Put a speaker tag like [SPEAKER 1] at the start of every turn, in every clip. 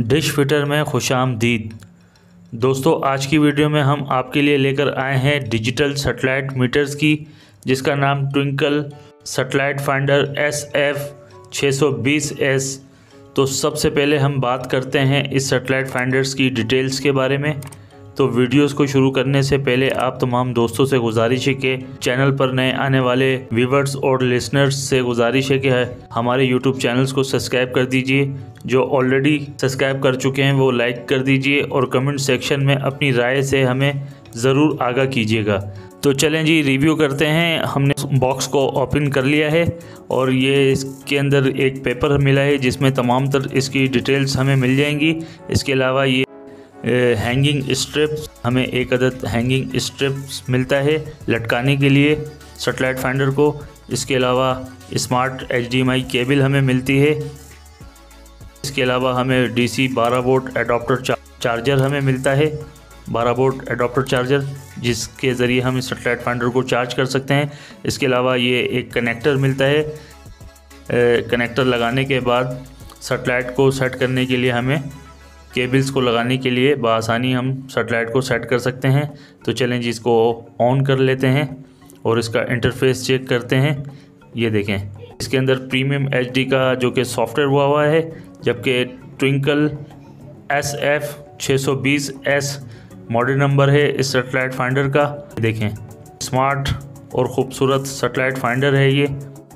[SPEAKER 1] Dish fitter में खुशामदीद। दोस्तों, आज की वीडियो में हम आपके लिए लेकर आए हैं डिजिटल सैटेलाइट मीटर्स की, जिसका नाम ट्विंकल सैटेलाइट फाइंडर SF620S। तो सबसे पहले हम बात करते हैं इस सैटेलाइट फाइंडर्स की डिटेल्स के बारे में। तो वीडियोस को शुरू करने से पहले आप तमाम दोस्तों से गुजारिश है कि चैनल पर नए आने वाले व्यूवर्स और लिसनर्स से गुजारिश है कि हमारे यूट्यूब चैनल्स को सब्सक्राइब कर दीजिए। जो ऑलरेडी सब्सक्राइब कर चुके हैं वो लाइक कर दीजिए और कमेंट सेक्शन में अपनी राय से हमें ज़रूर आगाह कीजिएगा। तो चलें जी, रिव्यू करते हैं। हमने बॉक्स को ओपन कर लिया है और ये इसके अंदर एक पेपर मिला है जिसमें तमाम तर इसकी डिटेल्स हमें मिल जाएंगी। इसके अलावा ये हैंगिंग स्ट्रिप्स, हमें एक अदद हैंगिंग स्ट्रिप्स मिलता है लटकाने के लिए सैटेलाइट फाइंडर को। इसके अलावा स्मार्ट HDMI केबल हमें मिलती है। इसके अलावा हमें DC 12 वोल्ट एडाप्टर चार्जर हमें मिलता है, 12 वोल्ट एडाप्टर चार्जर, जिसके ज़रिए हम इस सैटेलाइट फाइंडर को चार्ज कर सकते हैं। इसके अलावा ये एक कनेक्टर मिलता है। कनेक्टर लगाने के बाद सैटेलाइट को सेट करने के लिए हमें केबल्स को लगाने के लिए बआसानी हम सैटेलाइट को सेट कर सकते हैं। तो चलें जी, इसको ऑन कर लेते हैं और इसका इंटरफेस चेक करते हैं। ये देखें, इसके अंदर प्रीमियम HD का जो कि सॉफ्टवेयर हुआ है, जबकि ट्विंकल SF620S मॉडल नंबर है इस सैटेलाइट फाइंडर का। देखें, स्मार्ट और ख़ूबसूरत सैटेलाइट फाइंडर है ये।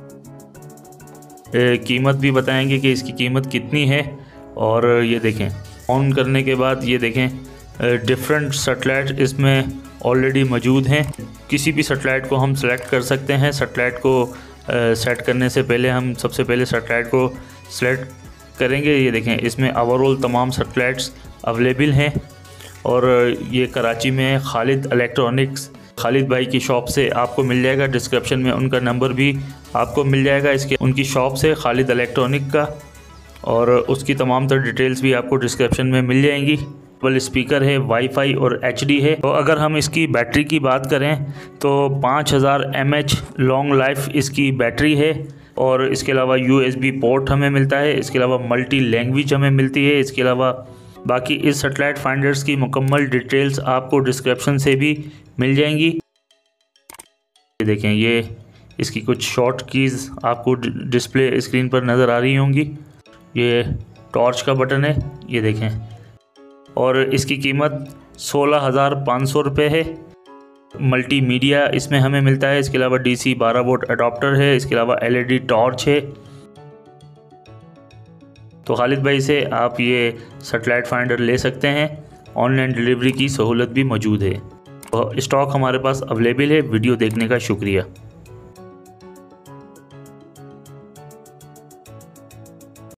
[SPEAKER 1] कीमत भी बताएंगे कि इसकी कीमत कितनी है। और ये देखें, ऑन करने के बाद ये देखें डिफरेंट सैटेलाइट इसमें ऑलरेडी मौजूद हैं। किसी भी सैटेलाइट को हम सेलेक्ट कर सकते हैं। सैटेलाइट को सेट करने से पहले हम सबसे पहले सैटेलाइट को सेलेक्ट करेंगे। ये देखें, इसमें ओवरऑल तमाम सैटेलाइट्स अवेलेबल हैं और ये कराची में खालिद इलेक्ट्रॉनिक्स, खालिद भाई की शॉप से आपको मिल जाएगा। डिस्क्रिप्शन में उनका नंबर भी आपको मिल जाएगा, इसके उनकी शॉप से खालिद इलेक्ट्रॉनिक का, और उसकी तमाम तर डिटेल्स भी आपको डिस्क्रिप्शन में मिल जाएंगी। डबल स्पीकर है, वाईफाई और HD है। तो अगर हम इसकी बैटरी की बात करें तो 5000 mAh लॉन्ग लाइफ इसकी बैटरी है। और इसके अलावा USB पोर्ट हमें मिलता है। इसके अलावा मल्टी लैंग्वेज हमें मिलती है। इसके अलावा बाकी इस सैटेलाइट फाइंडर्स की मुकम्मल डिटेल्स आपको डिस्क्रिप्शन से भी मिल जाएंगी। ये देखें, ये इसकी कुछ शॉर्ट कीज़ आपको डिस्प्ले स्क्रीन पर नज़र आ रही होंगी। ये टॉर्च का बटन है, ये देखें, और इसकी कीमत 16,500 रुपये है। मल्टीमीडिया इसमें हमें मिलता है। इसके अलावा DC 12 वोल्ट अडाप्टर है। इसके अलावा LED टॉर्च है। तो खालिद भाई से आप ये सैटेलाइट फाइंडर ले सकते हैं। ऑनलाइन डिलीवरी की सहूलत भी मौजूद है। तो स्टॉक हमारे पास अवेलेबल है। वीडियो देखने का शुक्रिया।